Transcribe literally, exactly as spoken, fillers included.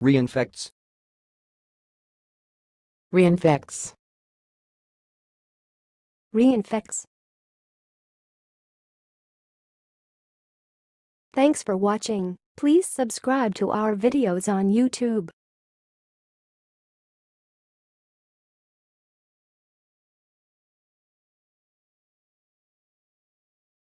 Ree-in-fects. Ree-in-fects. Ree-in-fects. Thanks for watching. Please subscribe to our videos on YouTube.